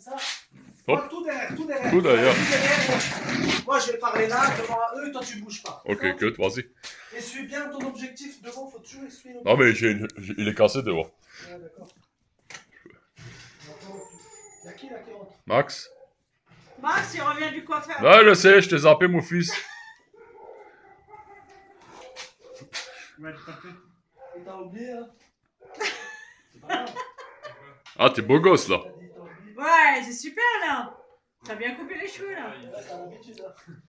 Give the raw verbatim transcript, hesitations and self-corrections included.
ça. Hop. Moi, tout derrière, tout derrière. Tout derrière. Tout derrière. Moi, je vais parler là, devant eux, toi, tu bouges pas. Ok, cut, vas-y. Essuie bien ton objectif devant, faut toujours essuyer l'objectif. Non, mais j'ai une... j'ai- il est cassé dehors. Ouais, d'accord. Y'a qui là qui rentre? Max? Max, il revient du coiffeur. Ouais, je sais, je t'ai zappé, mon fils. Ouais, t'as oublié, hein? C'est pas grave. Ah, t'es beau gosse, là. Ouais, c'est super là. T'as bien coupé les cheveux là. Ouais, t'as l'habitude, hein.